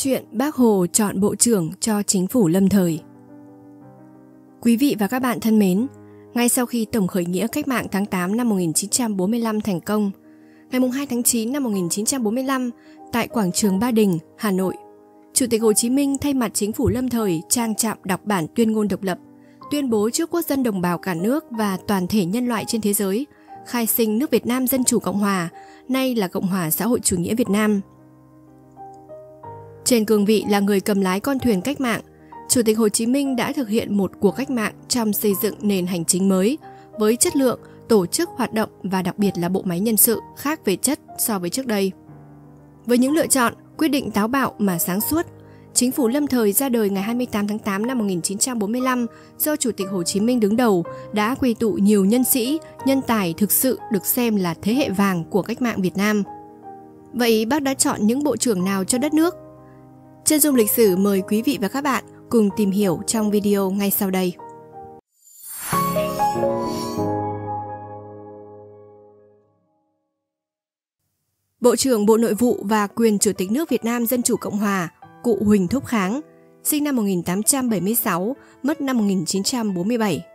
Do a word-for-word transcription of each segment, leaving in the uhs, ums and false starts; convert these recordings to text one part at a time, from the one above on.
Chuyện Bác Hồ chọn bộ trưởng cho chính phủ lâm thời. Quý vị và các bạn thân mến, ngay sau khi tổng khởi nghĩa cách mạng tháng tám năm một nghìn chín trăm bốn mươi lăm thành công, ngày hai tháng chín năm một nghìn chín trăm bốn mươi lăm, tại quảng trường Ba Đình, Hà Nội, Chủ tịch Hồ Chí Minh thay mặt chính phủ lâm thời trang trọng đọc bản tuyên ngôn độc lập, tuyên bố trước quốc dân đồng bào cả nước và toàn thể nhân loại trên thế giới, khai sinh nước Việt Nam Dân Chủ Cộng Hòa, nay là Cộng hòa xã hội chủ nghĩa Việt Nam. Trên cương vị là người cầm lái con thuyền cách mạng, Chủ tịch Hồ Chí Minh đã thực hiện một cuộc cách mạng trong xây dựng nền hành chính mới, với chất lượng, tổ chức hoạt động và đặc biệt là bộ máy nhân sự khác về chất so với trước đây. Với những lựa chọn, quyết định táo bạo mà sáng suốt, chính phủ lâm thời ra đời ngày hai mươi tám tháng tám năm một nghìn chín trăm bốn mươi lăm do Chủ tịch Hồ Chí Minh đứng đầu đã quy tụ nhiều nhân sĩ, nhân tài thực sự được xem là thế hệ vàng của cách mạng Việt Nam. Vậy bác đã chọn những bộ trưởng nào cho đất nước? Chân dung lịch sử mời quý vị và các bạn cùng tìm hiểu trong video ngay sau đây. Bộ trưởng Bộ Nội vụ và quyền Chủ tịch nước Việt Nam Dân Chủ Cộng Hòa, cụ Huỳnh Thúc Kháng, sinh năm một nghìn tám trăm bảy mươi sáu, mất năm một nghìn chín trăm bốn mươi bảy.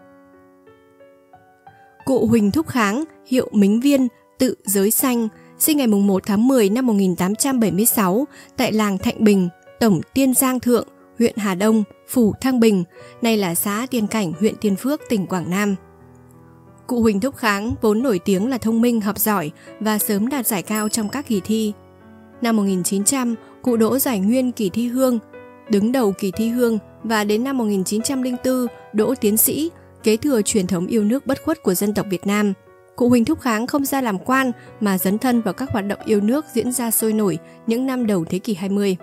Cụ Huỳnh Thúc Kháng, hiệu Mính Viên, tự Giới Xanh, sinh ngày một tháng mười năm một nghìn tám trăm bảy mươi sáu tại làng Thạnh Bình, tổng Tiên Giang Thượng, huyện Hà Đông, phủ Thăng Bình, nay là xã Tiên Cảnh, huyện Tiên Phước, tỉnh Quảng Nam. Cụ Huỳnh Thúc Kháng vốn nổi tiếng là thông minh, học giỏi và sớm đạt giải cao trong các kỳ thi. Năm một nghìn chín trăm, cụ đỗ giải nguyên kỳ thi Hương, đứng đầu kỳ thi Hương, và đến năm một nghìn chín trăm lẻ bốn đỗ tiến sĩ, kế thừa truyền thống yêu nước bất khuất của dân tộc Việt Nam. Cụ Huỳnh Thúc Kháng không ra làm quan mà dấn thân vào các hoạt động yêu nước diễn ra sôi nổi những năm đầu thế kỷ hai mươi.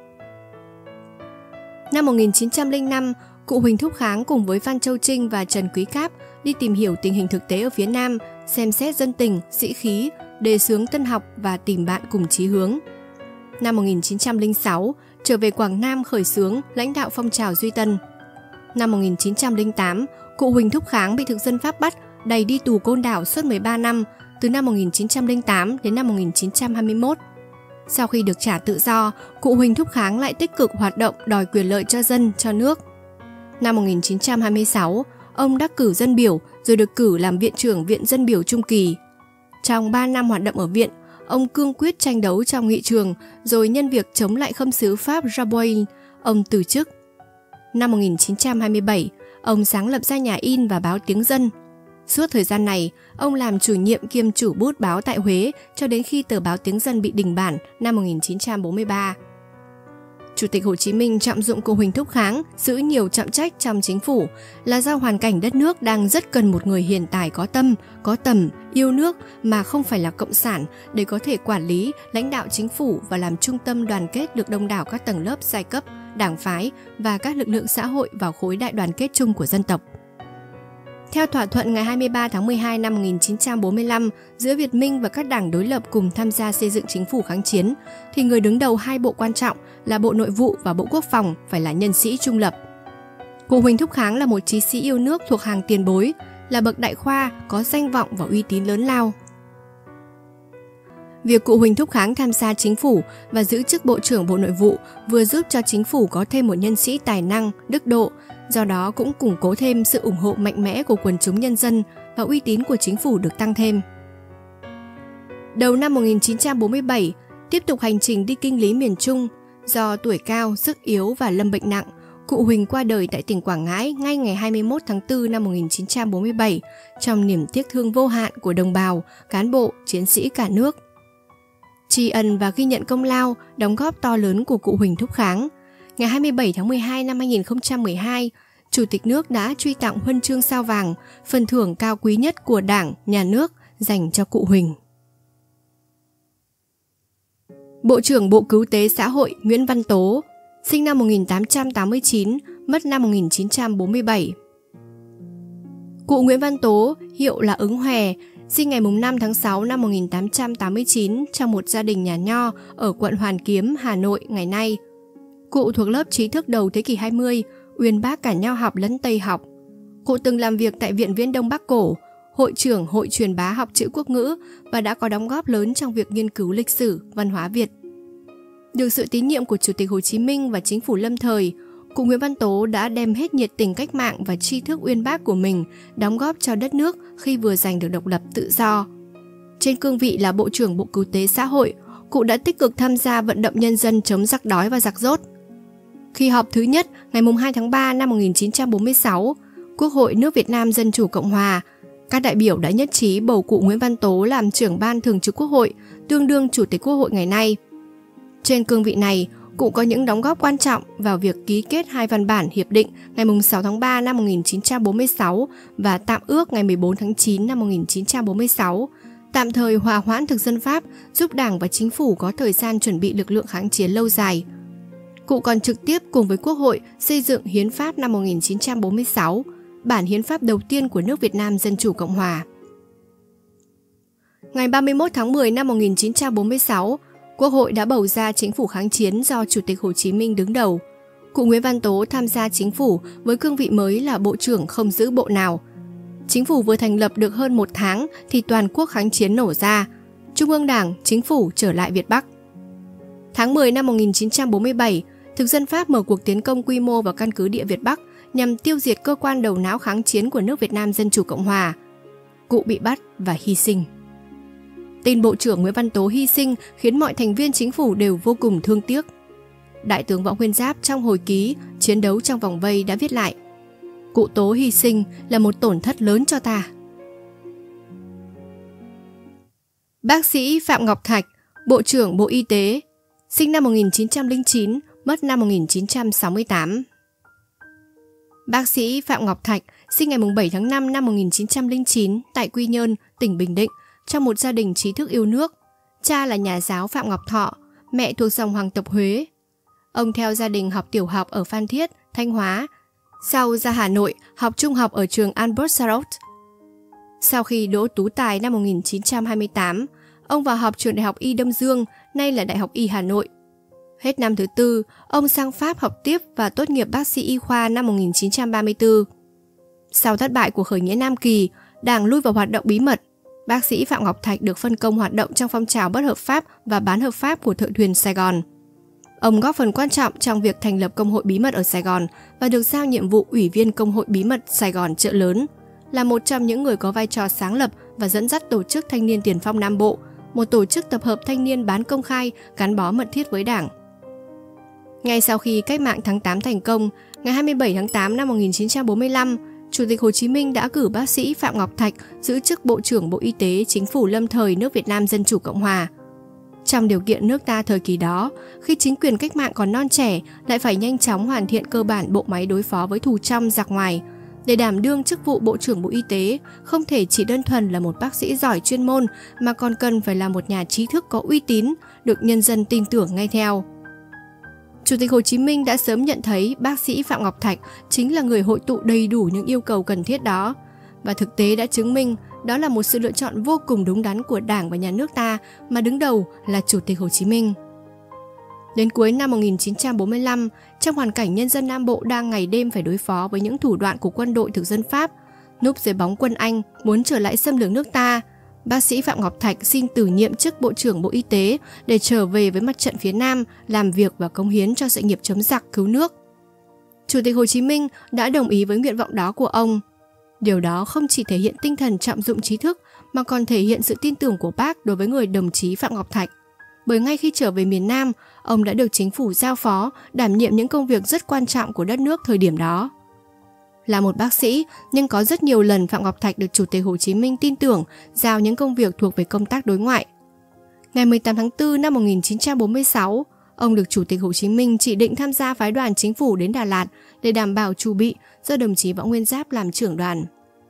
Năm một nghìn chín trăm lẻ năm, cụ Huỳnh Thúc Kháng cùng với Phan Châu Trinh và Trần Quý Cáp đi tìm hiểu tình hình thực tế ở phía Nam, xem xét dân tình, sĩ khí, đề xướng tân học và tìm bạn cùng chí hướng. Năm một nghìn chín trăm lẻ sáu, trở về Quảng Nam khởi xướng lãnh đạo phong trào Duy Tân. Năm một nghìn chín trăm lẻ tám, cụ Huỳnh Thúc Kháng bị thực dân Pháp bắt, đày đi tù Côn Đảo suốt mười ba năm, từ năm một nghìn chín trăm lẻ tám đến năm một nghìn chín trăm hai mươi mốt. Sau khi được trả tự do, cụ Huỳnh Thúc Kháng lại tích cực hoạt động đòi quyền lợi cho dân, cho nước. Năm một nghìn chín trăm hai mươi sáu, ông đắc cử dân biểu rồi được cử làm viện trưởng Viện Dân biểu Trung kỳ. Trong ba năm hoạt động ở viện, ông cương quyết tranh đấu trong nghị trường, rồi nhân việc chống lại khâm sứ Pháp Raboil, ông từ chức. Năm một nghìn chín trăm hai mươi bảy, ông sáng lập ra nhà in và báo Tiếng Dân. Suốt thời gian này, ông làm chủ nhiệm kiêm chủ bút báo tại Huế cho đến khi tờ báo Tiếng Dân bị đình bản năm một nghìn chín trăm bốn mươi ba. Chủ tịch Hồ Chí Minh trọng dụng cụ Huỳnh Thúc Kháng giữ nhiều trọng trách trong chính phủ là do hoàn cảnh đất nước đang rất cần một người hiền tài có tâm, có tầm, yêu nước mà không phải là cộng sản để có thể quản lý, lãnh đạo chính phủ và làm trung tâm đoàn kết được đông đảo các tầng lớp giai cấp, đảng phái và các lực lượng xã hội vào khối đại đoàn kết chung của dân tộc. Theo thỏa thuận ngày hai mươi ba tháng mười hai năm một nghìn chín trăm bốn mươi lăm giữa Việt Minh và các đảng đối lập cùng tham gia xây dựng chính phủ kháng chiến, thì người đứng đầu hai bộ quan trọng là Bộ Nội vụ và Bộ Quốc phòng phải là nhân sĩ trung lập. Cụ Huỳnh Thúc Kháng là một chí sĩ yêu nước thuộc hàng tiền bối, là bậc đại khoa, có danh vọng và uy tín lớn lao. Việc cụ Huỳnh Thúc Kháng tham gia chính phủ và giữ chức Bộ trưởng Bộ Nội vụ vừa giúp cho chính phủ có thêm một nhân sĩ tài năng, đức độ, do đó cũng củng cố thêm sự ủng hộ mạnh mẽ của quần chúng nhân dân và uy tín của chính phủ được tăng thêm. Đầu năm một nghìn chín trăm bốn mươi bảy, tiếp tục hành trình đi kinh lý miền Trung, do tuổi cao, sức yếu và lâm bệnh nặng, cụ Huỳnh qua đời tại tỉnh Quảng Ngãi ngay ngày hai mươi mốt tháng tư năm một nghìn chín trăm bốn mươi bảy trong niềm tiếc thương vô hạn của đồng bào, cán bộ, chiến sĩ cả nước. Tri ân và ghi nhận công lao, đóng góp to lớn của cụ Huỳnh Thúc Kháng, ngày hai mươi bảy tháng mười hai năm hai nghìn không trăm mười hai, Chủ tịch nước đã truy tặng huân chương sao vàng, phần thưởng cao quý nhất của Đảng, Nhà nước dành cho cụ Huỳnh. Bộ trưởng Bộ Cứu tế Xã hội Nguyễn Văn Tố, sinh năm một nghìn tám trăm tám mươi chín, mất năm một nghìn chín trăm bốn mươi bảy. Cụ Nguyễn Văn Tố, hiệu là Ứng Hòe, sinh ngày năm tháng sáu năm một nghìn tám trăm tám mươi chín trong một gia đình nhà nho ở quận Hoàn Kiếm, Hà Nội ngày nay. Cụ thuộc lớp trí thức đầu thế kỷ hai mươi, uyên bác cả nho học lẫn Tây học. Cụ từng làm việc tại Viện Viễn Đông Bắc Cổ, hội trưởng Hội truyền bá học chữ quốc ngữ và đã có đóng góp lớn trong việc nghiên cứu lịch sử, văn hóa Việt. Được sự tín nhiệm của Chủ tịch Hồ Chí Minh và chính phủ lâm thời, cụ Nguyễn Văn Tố đã đem hết nhiệt tình cách mạng và tri thức uyên bác của mình đóng góp cho đất nước khi vừa giành được độc lập tự do. Trên cương vị là Bộ trưởng Bộ Cứu tế Xã hội, cụ đã tích cực tham gia vận động nhân dân chống giặc đói và giặc dốt. Khi họp thứ nhất ngày hai tháng ba năm một nghìn chín trăm bốn mươi sáu, Quốc hội nước Việt Nam Dân chủ Cộng hòa, các đại biểu đã nhất trí bầu cụ Nguyễn Văn Tố làm trưởng ban thường trực Quốc hội, tương đương Chủ tịch Quốc hội ngày nay. Trên cương vị này, cụ có những đóng góp quan trọng vào việc ký kết hai văn bản hiệp định ngày sáu tháng ba năm một nghìn chín trăm bốn mươi sáu và tạm ước ngày mười bốn tháng chín năm một nghìn chín trăm bốn mươi sáu, tạm thời hòa hoãn thực dân Pháp, giúp Đảng và Chính phủ có thời gian chuẩn bị lực lượng kháng chiến lâu dài. Cụ còn trực tiếp cùng với Quốc hội xây dựng Hiến pháp năm một nghìn chín trăm bốn mươi sáu, bản hiến pháp đầu tiên của nước Việt Nam Dân chủ Cộng hòa. Ngày ba mươi mốt tháng mười năm một nghìn chín trăm bốn mươi sáu, Quốc hội đã bầu ra chính phủ kháng chiến do Chủ tịch Hồ Chí Minh đứng đầu. Cụ Nguyễn Văn Tố tham gia chính phủ với cương vị mới là Bộ trưởng không giữ bộ nào. Chính phủ vừa thành lập được hơn một tháng thì toàn quốc kháng chiến nổ ra. Trung ương Đảng, Chính phủ trở lại Việt Bắc. Tháng mười năm một nghìn chín trăm bốn mươi bảy, thực dân Pháp mở cuộc tiến công quy mô vào căn cứ địa Việt Bắc nhằm tiêu diệt cơ quan đầu não kháng chiến của nước Việt Nam Dân chủ Cộng hòa. Cụ bị bắt và hy sinh. Tin Bộ trưởng Nguyễn Văn Tố hy sinh khiến mọi thành viên chính phủ đều vô cùng thương tiếc. Đại tướng Võ Nguyên Giáp trong hồi ký Chiến đấu trong vòng vây đã viết lại: cụ Tố hy sinh là một tổn thất lớn cho ta. Bác sĩ Phạm Ngọc Thạch, Bộ trưởng Bộ Y tế, sinh năm một nghìn chín trăm lẻ chín, mất năm một nghìn chín trăm sáu mươi tám. Bác sĩ Phạm Ngọc Thạch sinh ngày bảy tháng năm năm một nghìn chín trăm lẻ chín tại Quy Nhơn, tỉnh Bình Định, trong một gia đình trí thức yêu nước. Cha là nhà giáo Phạm Ngọc Thọ, mẹ thuộc dòng hoàng tộc Huế. Ông theo gia đình học tiểu học ở Phan Thiết, Thanh Hóa, sau ra Hà Nội học trung học ở trường Albert Sarraut. Sau khi đỗ tú tài năm một nghìn chín trăm hai mươi tám, ông vào học trường Đại học Y Đông Dương, nay là Đại học Y Hà Nội. Hết năm thứ tư, ông sang Pháp học tiếp và tốt nghiệp bác sĩ y khoa năm một nghìn chín trăm ba mươi tư. Sau thất bại của khởi nghĩa Nam Kỳ, Đảng lui vào hoạt động bí mật. Bác sĩ Phạm Ngọc Thạch được phân công hoạt động trong phong trào bất hợp pháp và bán hợp pháp của thợ thuyền Sài Gòn. Ông góp phần quan trọng trong việc thành lập Công hội bí mật ở Sài Gòn và được giao nhiệm vụ Ủy viên Công hội bí mật Sài Gòn Chợ Lớn, là một trong những người có vai trò sáng lập và dẫn dắt tổ chức Thanh niên Tiền phong Nam Bộ, một tổ chức tập hợp thanh niên bán công khai, gắn bó mật thiết với Đảng. Ngay sau khi cách mạng tháng tám thành công, ngày hai mươi bảy tháng tám năm một nghìn chín trăm bốn mươi lăm, Chủ tịch Hồ Chí Minh đã cử bác sĩ Phạm Ngọc Thạch giữ chức Bộ trưởng Bộ Y tế Chính phủ lâm thời nước Việt Nam Dân chủ Cộng hòa. Trong điều kiện nước ta thời kỳ đó, khi chính quyền cách mạng còn non trẻ, lại phải nhanh chóng hoàn thiện cơ bản bộ máy đối phó với thù trong giặc ngoài. Để đảm đương chức vụ Bộ trưởng Bộ Y tế, không thể chỉ đơn thuần là một bác sĩ giỏi chuyên môn, mà còn cần phải là một nhà trí thức có uy tín, được nhân dân tin tưởng nghe theo. Chủ tịch Hồ Chí Minh đã sớm nhận thấy bác sĩ Phạm Ngọc Thạch chính là người hội tụ đầy đủ những yêu cầu cần thiết đó. Và thực tế đã chứng minh đó là một sự lựa chọn vô cùng đúng đắn của Đảng và Nhà nước ta, mà đứng đầu là Chủ tịch Hồ Chí Minh. Đến cuối năm một nghìn chín trăm bốn mươi lăm, trong hoàn cảnh nhân dân Nam Bộ đang ngày đêm phải đối phó với những thủ đoạn của quân đội thực dân Pháp, núp dưới bóng quân Anh muốn trở lại xâm lược nước ta, bác sĩ Phạm Ngọc Thạch xin từ nhiệm chức Bộ trưởng Bộ Y tế để trở về với mặt trận phía Nam, làm việc và cống hiến cho sự nghiệp chống giặc cứu nước. Chủ tịch Hồ Chí Minh đã đồng ý với nguyện vọng đó của ông. Điều đó không chỉ thể hiện tinh thần trọng dụng trí thức, mà còn thể hiện sự tin tưởng của bác đối với người đồng chí Phạm Ngọc Thạch. Bởi ngay khi trở về miền Nam, ông đã được chính phủ giao phó đảm nhiệm những công việc rất quan trọng của đất nước thời điểm đó. Là một bác sĩ, nhưng có rất nhiều lần Phạm Ngọc Thạch được Chủ tịch Hồ Chí Minh tin tưởng giao những công việc thuộc về công tác đối ngoại. Ngày mười tám tháng tư năm một nghìn chín trăm bốn mươi sáu, ông được Chủ tịch Hồ Chí Minh chỉ định tham gia phái đoàn chính phủ đến Đà Lạt để đảm bảo chu bị, do đồng chí Võ Nguyên Giáp làm trưởng đoàn.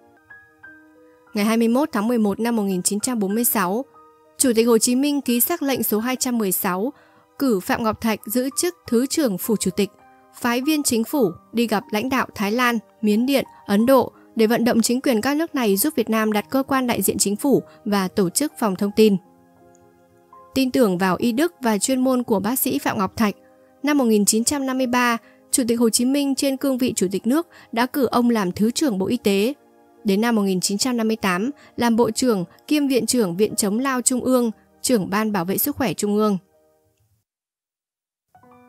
Ngày hai mươi mốt tháng mười một năm một nghìn chín trăm bốn mươi sáu, Chủ tịch Hồ Chí Minh ký sắc lệnh số hai trăm mười sáu, cử Phạm Ngọc Thạch giữ chức Thứ trưởng Phủ Chủ tịch, phái viên chính phủ đi gặp lãnh đạo Thái Lan, Miến Điện, Ấn Độ để vận động chính quyền các nước này giúp Việt Nam đặt cơ quan đại diện chính phủ và tổ chức phòng thông tin. Tin tưởng vào y đức và chuyên môn của bác sĩ Phạm Ngọc Thạch, năm một nghìn chín trăm năm mươi ba, Chủ tịch Hồ Chí Minh trên cương vị Chủ tịch nước đã cử ông làm Thứ trưởng Bộ Y tế. Đến năm một nghìn chín trăm năm mươi tám, làm Bộ trưởng kiêm Viện trưởng Viện Chống lao Trung ương, trưởng Ban Bảo vệ Sức khỏe Trung ương.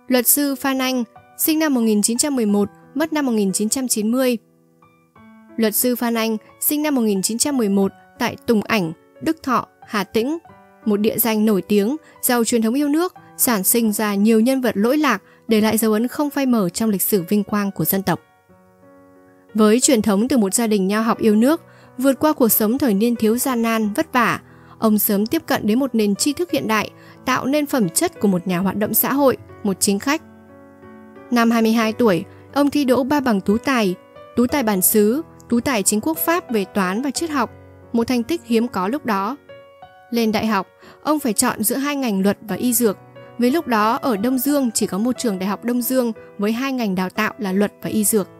Luật sư Phan Anh, sinh năm một nghìn chín trăm mười một, mất năm một nghìn chín trăm chín mươi. Luật sư Phan Anh, sinh năm một nghìn chín trăm mười một tại Tùng Ảnh, Đức Thọ, Hà Tĩnh, một địa danh nổi tiếng, giàu truyền thống yêu nước, sản sinh ra nhiều nhân vật lỗi lạc, để lại dấu ấn không phai mờ trong lịch sử vinh quang của dân tộc. Với truyền thống từ một gia đình nho học yêu nước, vượt qua cuộc sống thời niên thiếu gian nan, vất vả, ông sớm tiếp cận đến một nền tri thức hiện đại, tạo nên phẩm chất của một nhà hoạt động xã hội, một chính khách. Năm hai mươi hai tuổi, ông thi đỗ ba bằng tú tài, tú tài bản xứ, tú tài chính quốc pháp về toán và triết học, một thành tích hiếm có lúc đó. Lên đại học, ông phải chọn giữa hai ngành luật và y dược. Vì lúc đó ở Đông Dương chỉ có một trường đại học Đông Dương với hai ngành đào tạo là luật và y dược.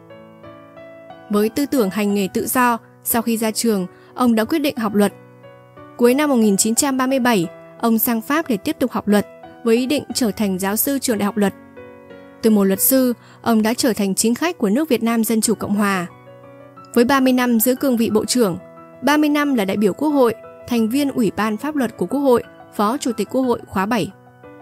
Với tư tưởng hành nghề tự do, sau khi ra trường, ông đã quyết định học luật. Cuối năm một nghìn chín trăm ba mươi bảy, ông sang Pháp để tiếp tục học luật, với ý định trở thành giáo sư trường đại học luật. Từ một luật sư, ông đã trở thành chính khách của nước Việt Nam Dân Chủ Cộng Hòa. Với ba mươi năm giữ cương vị bộ trưởng, ba mươi năm là đại biểu Quốc hội, thành viên Ủy ban Pháp luật của Quốc hội, Phó Chủ tịch Quốc hội khóa bảy.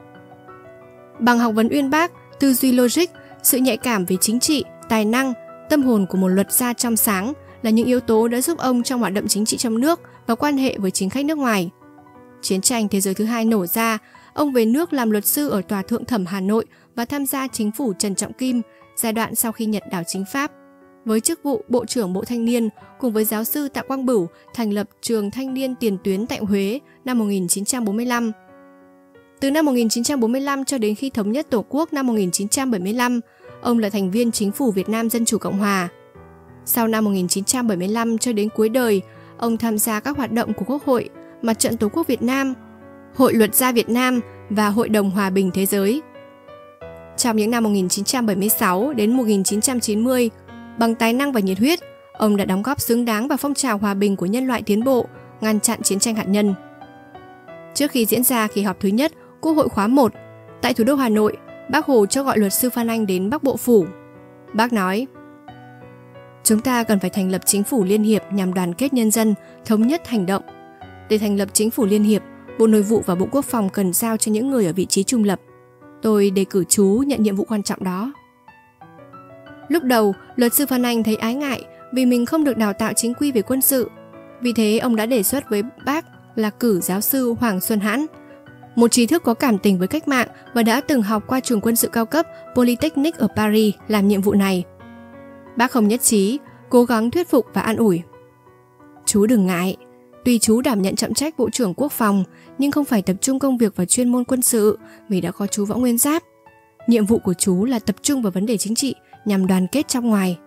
Bằng học vấn uyên bác, tư duy logic, sự nhạy cảm về chính trị, tài năng, tâm hồn của một luật gia trong sáng là những yếu tố đã giúp ông trong hoạt động chính trị trong nước và quan hệ với chính khách nước ngoài. Chiến tranh thế giới thứ hai nổ ra, ông về nước làm luật sư ở Tòa Thượng thẩm Hà Nội và tham gia chính phủ Trần Trọng Kim giai đoạn sau khi Nhật đảo chính Pháp, với chức vụ Bộ trưởng Bộ Thanh niên, cùng với giáo sư Tạ Quang Bửu thành lập Trường Thanh niên Tiền tuyến tại Huế năm một nghìn chín trăm bốn mươi lăm. Từ năm một nghìn chín trăm bốn mươi lăm cho đến khi thống nhất Tổ quốc năm một nghìn chín trăm bảy mươi lăm, ông là thành viên Chính phủ Việt Nam Dân Chủ Cộng Hòa. Sau năm một nghìn chín trăm bảy mươi lăm cho đến cuối đời, ông tham gia các hoạt động của Quốc hội, Mặt trận Tổ quốc Việt Nam, Hội Luật gia Việt Nam và Hội đồng Hòa bình Thế giới. Trong những năm một nghìn chín trăm bảy mươi sáu đến một nghìn chín trăm chín mươi, bằng tài năng và nhiệt huyết, ông đã đóng góp xứng đáng vào phong trào hòa bình của nhân loại tiến bộ, ngăn chặn chiến tranh hạt nhân. Trước khi diễn ra kỳ họp thứ nhất Quốc hội khóa một, tại thủ đô Hà Nội, Bác Hồ cho gọi luật sư Phan Anh đến Bắc Bộ Phủ. Bác nói: "Chúng ta cần phải thành lập chính phủ liên hiệp nhằm đoàn kết nhân dân, thống nhất hành động. Để thành lập chính phủ liên hiệp, Bộ Nội vụ và Bộ Quốc phòng cần giao cho những người ở vị trí trung lập. Tôi đề cử chú nhận nhiệm vụ quan trọng đó." Lúc đầu, luật sư Phan Anh thấy ái ngại vì mình không được đào tạo chính quy về quân sự. Vì thế, ông đã đề xuất với bác là cử giáo sư Hoàng Xuân Hãn, một trí thức có cảm tình với cách mạng và đã từng học qua trường quân sự cao cấp Polytechnic ở Paris làm nhiệm vụ này. Bác không nhất trí, cố gắng thuyết phục và an ủi: "Chú đừng ngại, tuy chú đảm nhận trọng trách Bộ trưởng Quốc phòng nhưng không phải tập trung công việc vào chuyên môn quân sự vì đã có chú Võ Nguyên Giáp. Nhiệm vụ của chú là tập trung vào vấn đề chính trị nhằm đoàn kết trong ngoài."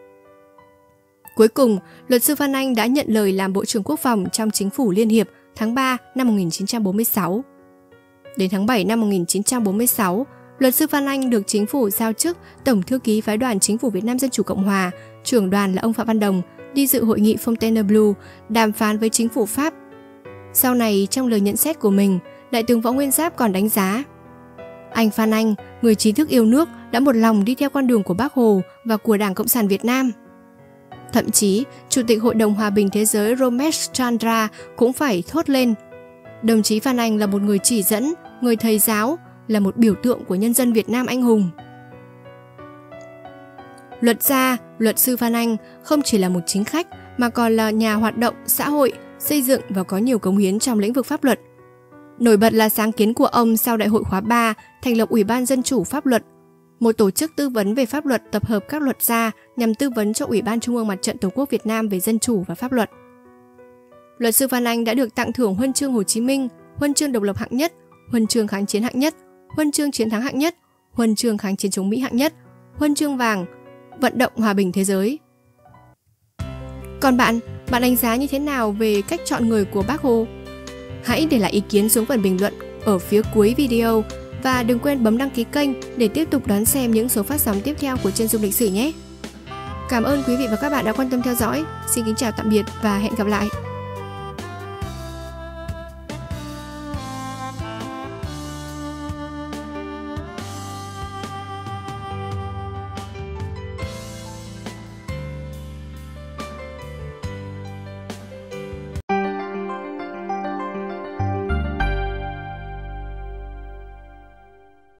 Cuối cùng, luật sư Phan Anh đã nhận lời làm Bộ trưởng Quốc phòng trong Chính phủ Liên hiệp tháng ba năm một nghìn chín trăm bốn mươi sáu. Đến tháng bảy năm một nghìn chín trăm bốn mươi sáu, luật sư Phan Anh được chính phủ giao chức Tổng thư ký phái đoàn Chính phủ Việt Nam Dân Chủ Cộng Hòa, trưởng đoàn là ông Phạm Văn Đồng, đi dự hội nghị Fontainebleau đàm phán với chính phủ Pháp. Sau này, trong lời nhận xét của mình, Đại tướng Võ Nguyên Giáp còn đánh giá: "Anh Phan Anh, người trí thức yêu nước, đã một lòng đi theo con đường của Bác Hồ và của Đảng Cộng sản Việt Nam." Thậm chí, Chủ tịch Hội đồng Hòa bình Thế giới Ramesh Chandra cũng phải thốt lên: "Đồng chí Phan Anh là một người chỉ dẫn, người thầy giáo, là một biểu tượng của nhân dân Việt Nam anh hùng." Luật gia, luật sư Phan Anh không chỉ là một chính khách mà còn là nhà hoạt động xã hội, xây dựng và có nhiều cống hiến trong lĩnh vực pháp luật. Nổi bật là sáng kiến của ông sau Đại hội khóa ba thành lập Ủy ban Dân chủ Pháp luật, một tổ chức tư vấn về pháp luật tập hợp các luật gia nhằm tư vấn cho Ủy ban Trung ương Mặt trận Tổ quốc Việt Nam về dân chủ và pháp luật. Luật sư Phan Anh đã được tặng thưởng Huân chương Hồ Chí Minh, Huân chương Độc lập hạng nhất, Huân chương Kháng chiến hạng nhất, Huân chương Chiến thắng hạng nhất, Huân chương Kháng chiến chống Mỹ hạng nhất, Huân chương vàng, Vận động Hòa bình Thế giới. Còn bạn, bạn đánh giá như thế nào về cách chọn người của Bác Hồ? Hãy để lại ý kiến xuống phần bình luận ở phía cuối video và đừng quên bấm đăng ký kênh để tiếp tục đón xem những số phát sóng tiếp theo của Chân Dung Lịch Sử nhé. Cảm ơn quý vị và các bạn đã quan tâm theo dõi. Xin kính chào tạm biệt và hẹn gặp lại.